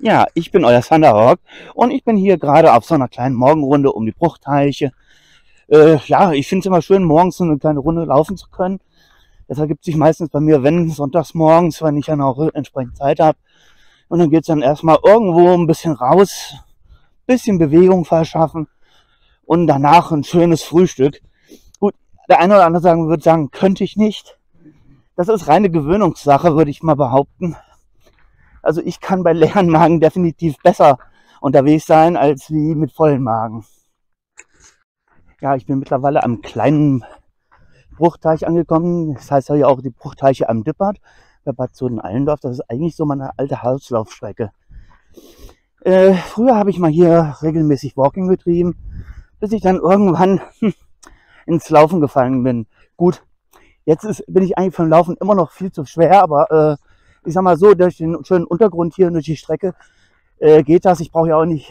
Ja, ich bin euer Thunderhawk und ich bin hier gerade auf so einer kleinen Morgenrunde um die Bruchteiche. Ja, ich finde es immer schön, morgens so eine kleine Runde laufen zu können. Das ergibt sich meistens bei mir, wenn sonntags morgens, wenn ich dann auch entsprechend Zeit habe. Und dann geht es dann erstmal irgendwo ein bisschen raus, bisschen Bewegung verschaffen und danach ein schönes Frühstück. Gut, der eine oder andere würde sagen, könnte ich nicht. Das ist reine Gewöhnungssache, würde ich mal behaupten. Also ich kann bei leeren Magen definitiv besser unterwegs sein als wie mit vollen Magen. Ja, ich bin mittlerweile am kleinen Bruchteich angekommen. Das heißt ja hier auch die Bruchteiche am Dippert bei Bad Soden-Allendorf. Das ist eigentlich so meine alte Hauslaufstrecke. Früher habe ich mal hier regelmäßig Walking betrieben, bis ich dann irgendwann ins Laufen gefallen bin. Gut, jetzt bin ich eigentlich vom Laufen immer noch viel zu schwer, aber ich sag mal so, durch den schönen Untergrund hier und durch die Strecke geht das. Ich brauche ja auch nicht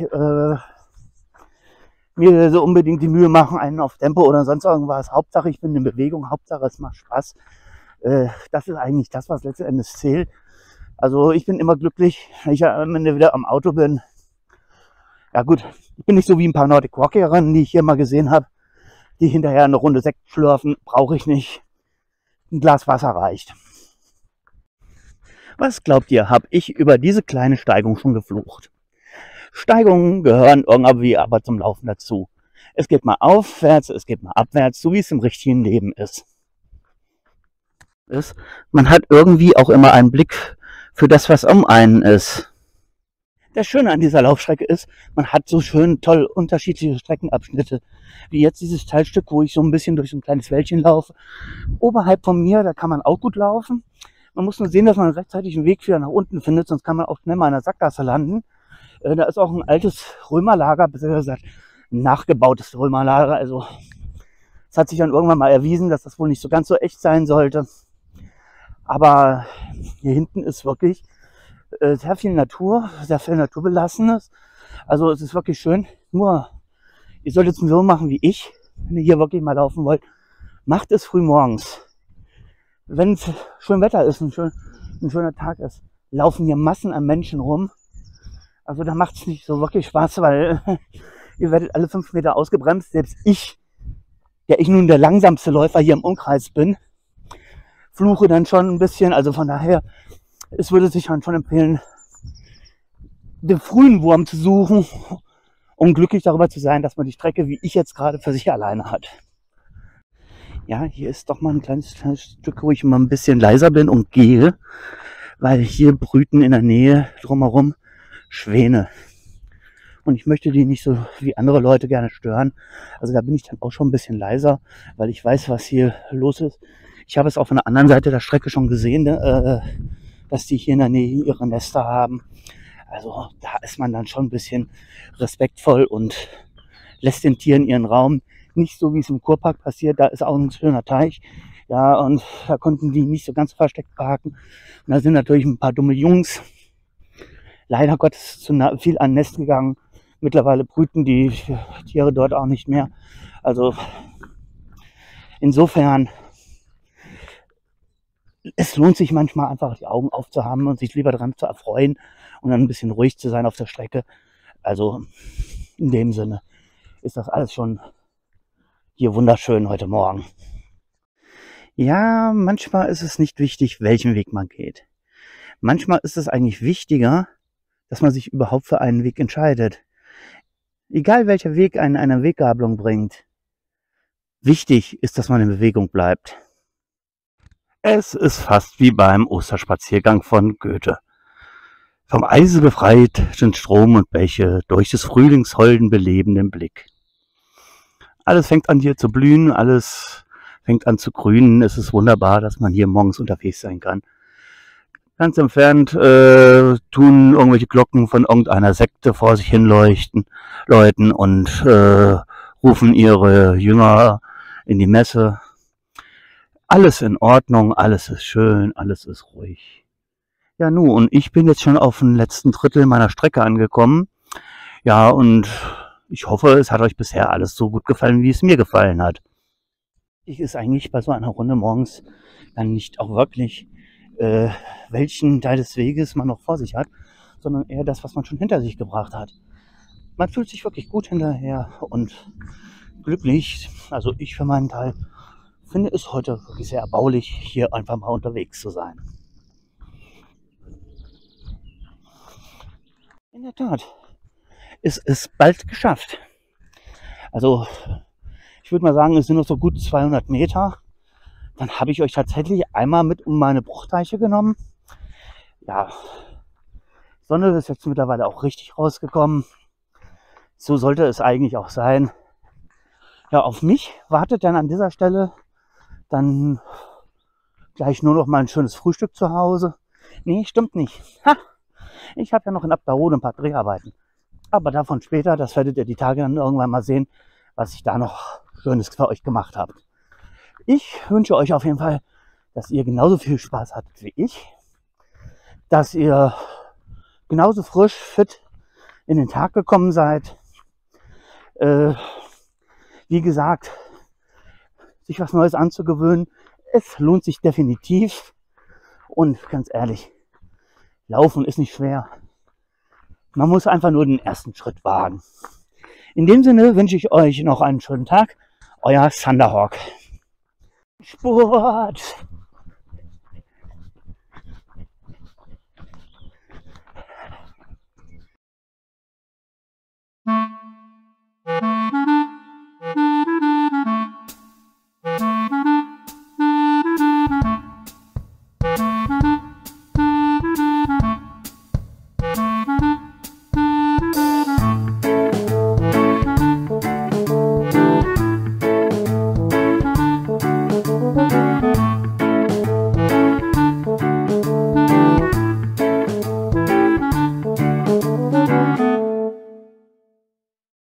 mir so unbedingt die Mühe machen, einen auf Tempo oder sonst irgendwas. Hauptsache, ich bin in Bewegung, Hauptsache, es macht Spaß. Das ist eigentlich das, was letzten Endes zählt. Also ich bin immer glücklich, wenn ich am Ende wieder am Auto bin. Ja gut, ich bin nicht so wie ein paar Nordic Walkerinnen, die ich hier mal gesehen habe, die hinterher eine Runde Sekt schlürfen. Brauche ich nicht. Ein Glas Wasser reicht. Was glaubt ihr, habe ich über diese kleine Steigung schon geflucht? Steigungen gehören irgendwie aber zum Laufen dazu. Es geht mal aufwärts, es geht mal abwärts, so wie es im richtigen Leben ist. Man hat irgendwie auch immer einen Blick für das, was um einen ist. Das Schöne an dieser Laufstrecke ist, man hat so schön toll unterschiedliche Streckenabschnitte. Wie jetzt dieses Teilstück, wo ich so ein bisschen durch so ein kleines Wäldchen laufe. Oberhalb von mir, da kann man auch gut laufen. Man muss nur sehen, dass man rechtzeitig einen Weg wieder nach unten findet, sonst kann man auch schnell mal in einer Sackgasse landen. Da ist auch ein altes Römerlager, beziehungsweise ein nachgebautes Römerlager. Also es hat sich dann irgendwann mal erwiesen, dass das wohl nicht so ganz so echt sein sollte. Aber hier hinten ist wirklich sehr viel Natur, sehr viel Naturbelassenes. Also es ist wirklich schön. Nur, ihr solltet es so machen wie ich, wenn ihr hier wirklich mal laufen wollt. Macht es früh morgens. Wenn es schön Wetter ist, ein schöner Tag ist, laufen hier Massen an Menschen rum. Also da macht es nicht so wirklich Spaß, weil ihr werdet alle 5 Meter ausgebremst. Selbst ich, der ich nun der langsamste Läufer hier im Umkreis bin, fluche dann schon ein bisschen. Also von daher, es würde sich schon empfehlen, den frühen Wurm zu suchen, um glücklich darüber zu sein, dass man die Strecke, wie ich jetzt gerade, für sich alleine hat. Ja, hier ist doch mal ein kleines Stück, wo ich mal ein bisschen leiser bin und gehe, weil hier brüten in der Nähe drumherum Schwäne. Und ich möchte die nicht so wie andere Leute gerne stören. Also da bin ich dann auch schon ein bisschen leiser, weil ich weiß, was hier los ist. Ich habe es auch von der anderen Seite der Strecke schon gesehen, dass die hier in der Nähe ihre Nester haben. Also da ist man dann schon ein bisschen respektvoll und lässt den Tieren ihren Raum. Nicht so, wie es im Kurpark passiert. Da ist auch ein schöner Teich. Ja, und da konnten die nicht so ganz versteckt parken. Und da sind natürlich ein paar dumme Jungs leider Gottes zu viel an Nest gegangen. Mittlerweile brüten die Tiere dort auch nicht mehr. Also insofern, es lohnt sich manchmal einfach die Augen aufzuhaben und sich lieber daran zu erfreuen und dann ein bisschen ruhig zu sein auf der Strecke. Also in dem Sinne ist das alles schon hier wunderschön heute Morgen. Ja, manchmal ist es nicht wichtig, welchen Weg man geht. Manchmal ist es eigentlich wichtiger, dass man sich überhaupt für einen Weg entscheidet. Egal welcher Weg einen eine Weggabelung bringt. Wichtig ist, dass man in Bewegung bleibt. Es ist fast wie beim Osterspaziergang von Goethe. Vom Eise befreit sind Strom und Bäche durch des Frühlings holden belebenden Blick. Alles fängt an hier zu blühen, alles fängt an zu grünen. Es ist wunderbar, dass man hier morgens unterwegs sein kann. Ganz entfernt tun irgendwelche Glocken von irgendeiner Sekte vor sich hin läuten und rufen ihre Jünger in die Messe. Alles in Ordnung, alles ist schön, alles ist ruhig. Ja, und ich bin jetzt schon auf dem letzten Drittel meiner Strecke angekommen. Ja, und ich hoffe, es hat euch bisher alles so gut gefallen, wie es mir gefallen hat. Ich ist eigentlich bei so einer Runde morgens dann nicht auch wirklich, welchen Teil des Weges man noch vor sich hat, sondern eher das, was man schon hinter sich gebracht hat. Man fühlt sich wirklich gut hinterher und glücklich. Also ich für meinen Teil finde es heute wirklich sehr erbaulich, hier einfach mal unterwegs zu sein. In der Tat, es ist bald geschafft. Also ich würde mal sagen, es sind noch so gut 200 Meter. Dann habe ich euch tatsächlich einmal mit um meine Bruchteiche genommen. Ja, die Sonne ist jetzt mittlerweile auch richtig rausgekommen. So sollte es eigentlich auch sein. Ja, auf mich wartet dann an dieser Stelle dann gleich nur noch mal ein schönes Frühstück zu Hause. Nee, stimmt nicht. Ha! Ich habe ja noch in Abderode ein paar Dreharbeiten. Aber davon später, das werdet ihr die Tage dann irgendwann mal sehen, was ich da noch Schönes für euch gemacht habe. Ich wünsche euch auf jeden Fall, dass ihr genauso viel Spaß hattet wie ich. Dass ihr genauso frisch, fit in den Tag gekommen seid. Wie gesagt, sich was Neues anzugewöhnen, es lohnt sich definitiv. Und ganz ehrlich, Laufen ist nicht schwer. Man muss einfach nur den ersten Schritt wagen. In dem Sinne wünsche ich euch noch einen schönen Tag. Euer Thunderhawk. Sport!